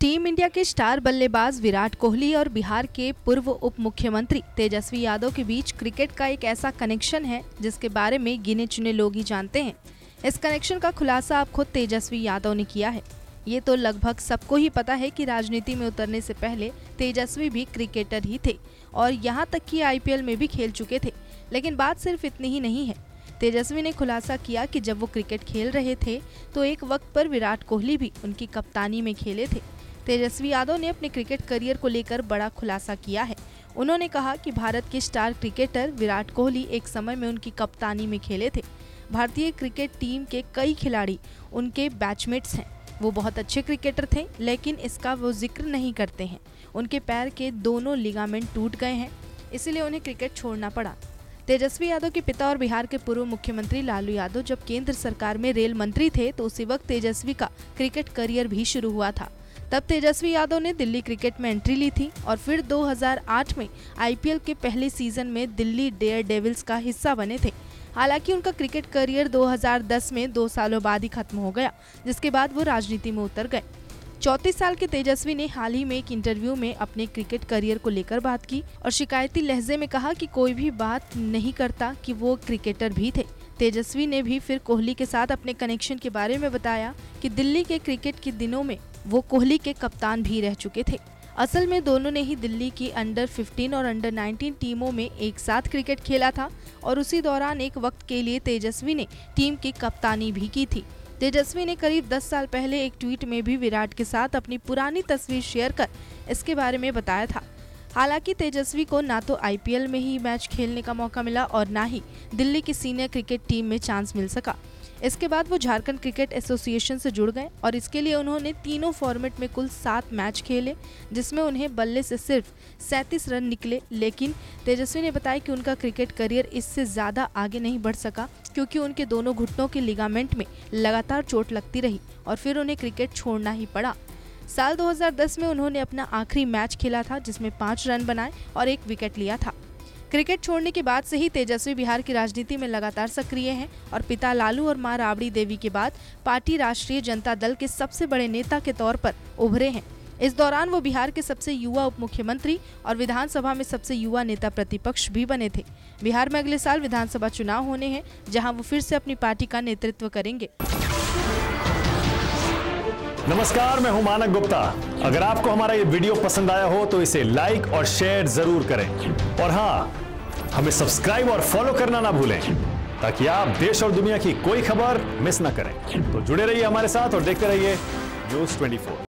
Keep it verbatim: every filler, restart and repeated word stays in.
Team India के star बल्लेबाज विराट कोहली और बिहार के पूर्व उप मुख्यमंत्री तेजस्वी यादव के बीच क्रिकेट का एक ऐसा कनेक्शन है जिसके बारे में गिने चुने लोग ही जानते हैं। इस कनेक्शन का खुलासा अब खुद तेजस्वी यादव ने किया है। ये तो लगभग सबको ही पता है कि राजनीति में उतरने से पहले तेजस्वी भी क्रिकेटर ही थे और यहाँ तक कि आई पी एल में भी खेल चुके थे। लेकिन बात सिर्फ इतनी ही नहीं है। तेजस्वी ने खुलासा किया कि जब वो क्रिकेट खेल रहे थे तो एक वक्त पर विराट कोहली भी उनकी कप्तानी में खेले थे। तेजस्वी यादव ने अपने क्रिकेट करियर को लेकर बड़ा खुलासा किया है। उन्होंने कहा कि भारत के स्टार क्रिकेटर विराट कोहली एक समय में उनकी कप्तानी में खेले थे। भारतीय क्रिकेट टीम के कई खिलाड़ी उनके बैचमेट्स हैं। वो बहुत अच्छे क्रिकेटर थे, लेकिन इसका वो जिक्र नहीं करते हैं। उनके पैर के दोनों लिगामेंट टूट गए हैं, इसीलिए उन्हें क्रिकेट छोड़ना पड़ा। तेजस्वी यादव के पिता और बिहार के पूर्व मुख्यमंत्री लालू यादव जब केंद्र सरकार में रेल मंत्री थे तो उसी वक्त तेजस्वी का क्रिकेट करियर भी शुरू हुआ था। तब तेजस्वी यादव ने दिल्ली क्रिकेट में एंट्री ली थी और फिर दो हज़ार आठ में आई पी एल के पहले सीजन में दिल्ली डेयर डेविल्स का हिस्सा बने थे। हालांकि उनका क्रिकेट करियर दो हज़ार दस में दो सालों बाद ही खत्म हो गया, जिसके बाद वो राजनीति में उतर गए। चौंतीस साल के तेजस्वी ने हाल ही में एक इंटरव्यू में अपने क्रिकेट करियर को लेकर बात की और शिकायती लहजे में कहा कि कोई भी बात नहीं करता कि वो क्रिकेटर भी थे। तेजस्वी ने भी फिर कोहली के साथ अपने कनेक्शन के बारे में बताया कि दिल्ली के क्रिकेट के दिनों में वो कोहली के कप्तान भी रह चुके थे। असल में दोनों ने ही दिल्ली की अंडर पंद्रह और अंडर उन्नीस टीमों में एक साथ क्रिकेट खेला था और उसी दौरान एक वक्त के लिए तेजस्वी ने टीम की कप्तानी भी की थी। तेजस्वी ने करीब दस साल पहले एक ट्वीट में भी विराट के साथ अपनी पुरानी तस्वीर शेयर कर इसके बारे में बताया था। हालांकि तेजस्वी को ना तो आई पी एल में ही मैच खेलने का मौका मिला और ना ही दिल्ली की सीनियर क्रिकेट टीम में चांस मिल सका। इसके बाद वो झारखंड क्रिकेट एसोसिएशन से जुड़ गए और इसके लिए उन्होंने तीनों फॉर्मेट में कुल सात मैच खेले, जिसमें उन्हें बल्ले से सिर्फ सैंतीस रन निकले। लेकिन तेजस्वी ने बताया कि उनका क्रिकेट करियर इससे ज़्यादा आगे नहीं बढ़ सका क्योंकि उनके दोनों घुटनों के लिगामेंट में लगातार चोट लगती रही और फिर उन्हें क्रिकेट छोड़ना ही पड़ा। साल दो हज़ार दस में उन्होंने अपना आखिरी मैच खेला था, जिसमें पाँच रन बनाए और एक विकेट लिया था। क्रिकेट छोड़ने के बाद से ही तेजस्वी बिहार की राजनीति में लगातार सक्रिय हैं और पिता लालू और मां राबड़ी देवी के बाद पार्टी राष्ट्रीय जनता दल के सबसे बड़े नेता के तौर पर उभरे हैं। इस दौरान वो बिहार के सबसे युवा उप मुख्यमंत्री और विधानसभा में सबसे युवा नेता प्रतिपक्ष भी बने थे। बिहार में अगले साल विधानसभा चुनाव होने हैं, जहां वो फिर से अपनी पार्टी का नेतृत्व करेंगे। नमस्कार, मैं हूं मानक गुप्ता। अगर आपको हमारा ये वीडियो पसंद आया हो तो इसे लाइक और शेयर जरूर करें और हाँ, हमें सब्सक्राइब और फॉलो करना ना भूलें ताकि आप देश और दुनिया की कोई खबर मिस ना करें। तो जुड़े रहिए हमारे साथ और देखते रहिए न्यूज़ चौबीस।